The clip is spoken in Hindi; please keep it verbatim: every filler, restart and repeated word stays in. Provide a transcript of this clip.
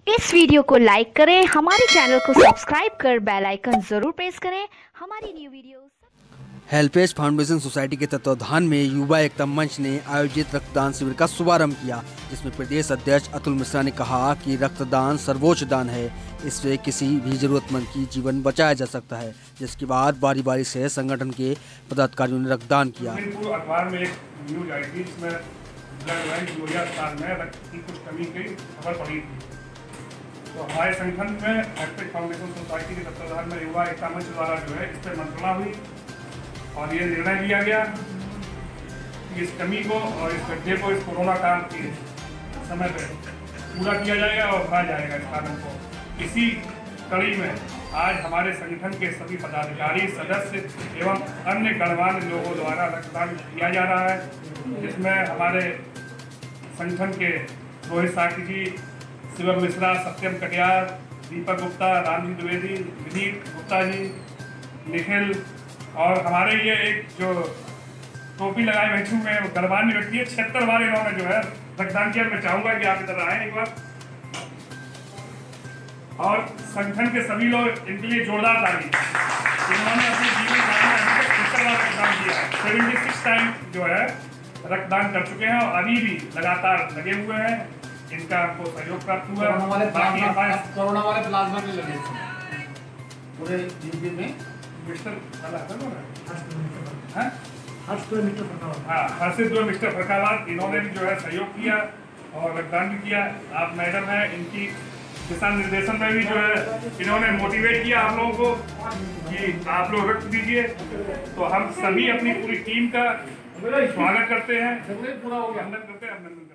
इस वीडियो को लाइक करें, हमारे चैनल को सब्सक्राइब कर बेल आइकन जरूर प्रेस करें हमारी new video. HelpAge foundation society के तत्वावधान में युवा एकता मंच ने आयोजित रक्तदान शिविर का शुभारंभ किया, जिसमें प्रदेश अध्यक्ष अतुल मिश्रा ने कहा कि रक्तदान सर्वोच्च दान है, इससे किसी भी जरूरतमंद की जीवन बचाया जा सकता है। जिसके बाद बारी बारी से संगठन के पदाधिकारियों ने रक्तदान किया। अखबार में एक न्यूज आई थी जिसमें ब्लड बैंक यूरिया अस्पताल में रक्त की कुछ कमी की खबर पड़ी थी। तो हमारे संगठन में हेल्पेज फाउंडेशन सोसाइटी के तत्वावधान में युवा एकता मंच द्वारा जो है इस पर मंत्रणा हुई और ये निर्णय लिया गया कि इस कमी को और इस गड्ढे को इस कोरोना काल के समय पे पूरा किया जाएगा और भरा जाएगा इस कारण को। इसी कड़ी में आज हमारे संगठन के सभी पदाधिकारी, सदस्य एवं अन्य गणमान्य लोगों द्वारा रक्तदान किया जा रहा है, जिसमें हमारे संगठन के रोहित साकी जी, शिवम मिश्रा, सत्यम कटियार, दीपक गुप्ता, रामजी द्विवेदी, विनीत गुप्ता जी, निखिल और हमारे ये एक जो टोपी लगाए बैठे हुए हैं गणमान्य व्यक्ति है, छिहत्तर बार इन्होंने जो है रक्तदान किया। मैं चाहूँगा कि आप इधर आए एक बार और संगठन के सभी लोग इनके लिए जोरदार ताली। इन्होंने अपने जीवन काल में अभी तक छिहत्तर बार रक्तदान किया है, छिहत्तर टाइम जो है रक्तदान कर चुके हैं और अभी भी लगातार लगे हुए हैं। इनका हमको सहयोग प्राप्त हुआ। कोरोना वाले प्लाज्मा के लगे पूरे यूपी में मिस्टर हर्ष दो मिस्टर फरकावाद हाँ हर्षित दो मिस्टर फरकावाद इन्होंने भी जो है सहयोग किया और रक्तदान भी किया। आप मैडम हैं, इनकी दिशा निर्देशन में भी जो है इन्होंने मोटिवेट किया हम लोगों को कि आप लोग रक्त दीजिए। तो हम सभी अपनी पूरी टीम का स्वागत करते हैं, पूरा हो गया, अभिनंदन करते हैं, अभिनंदन